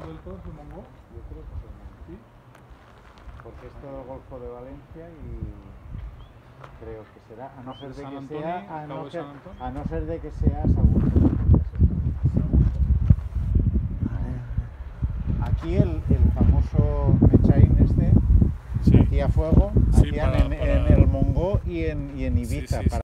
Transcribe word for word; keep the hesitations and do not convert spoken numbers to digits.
Santo del todo es el Mongo. Yo creo que es el Mongo. ¿Sí? Porque es todo el Golfo de Valencia y creo que será, a no ser de San que Antonio, sea, a Cabo no de ser, San Antonio. a no ser de que sea Sagunto. Sagunto. Aquí el, el famoso Mechain este Sí. hacía fuego, Sí, hacían para- en, para- en el Mongo y en, y en Ibiza. Sí, sí, para